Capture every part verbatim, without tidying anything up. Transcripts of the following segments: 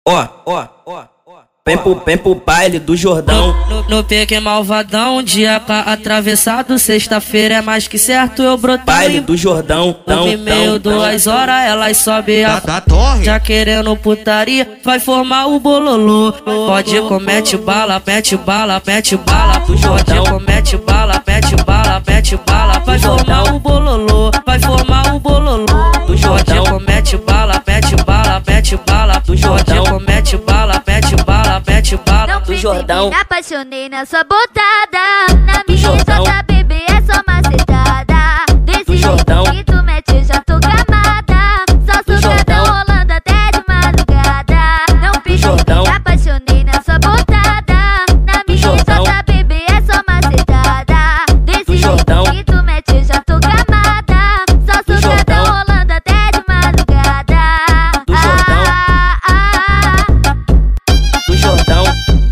Ó, ó, ó, vem pro, vem pro baile do Jordão. No, no pique malvadão, dia pra atravessado, sexta-feira é mais que certo eu brotar. Baile do Jordão, tão, Nove e meio, tão, duas tão. horas, elas sobem a Da torre. já querendo putaria, vai formar o bololô. Pode comete bala, mete bala, mete bala pro Jordão. Comete bala, mete bala, mete bala, vai formar o bololô, vai formar o bololô. Do Jordão comete bala, mete bala, mete bala do Jordão. Comete bala, mete bala, mete bala do Jordão. Me apaixonei na sua botada, na minha Jordão. jota, bebê, é só macetada. Desse Jordão. jeito que tu mete, já tô gamada. Só sucadão rolando até de madrugada. Não pedi, Jordão. me apaixonei na sua botada, na minha Jordão. jota, bebê, é só macetada. Desse Jordão. jeito que tu mete, já tô gamada. Só sucadão Jordão. rolando até de madrugada. Do Jordão. Ah, ah, ah. Do Jordão,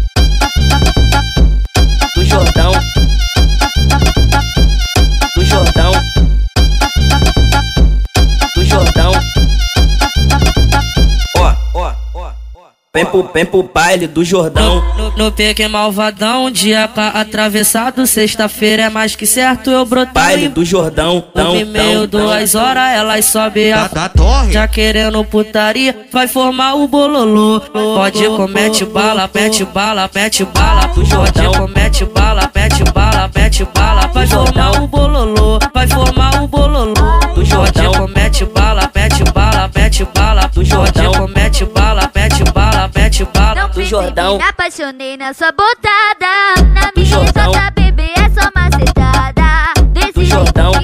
do Jordão, do Jordão, do Jordão. Ó, ó, ó, vem pro, vem pro baile do Jordão. No, no pique malvadão, dia pra atravessado, sexta-feira é mais que certo eu brotar. Baile do Jordão, tão, Nove e meio, tão, duas tão. horas, elas sobem a Da torre. já querendo putaria, vai formar o bololô. Pode comete bala, mete bala, mete bala pro Jordão. Comete bala, mete bala, mete bala, vai formar o bololô, vai formar o bololô. Do Jordão comete bala, mete bala, mete bala do Jordão. Comete bala, mete bala, mete bala Não do pensei, Jordão. me apaixonei na sua botada, na minha Jordão. jota, bebê, é só macetada. Desse jeito Jordão.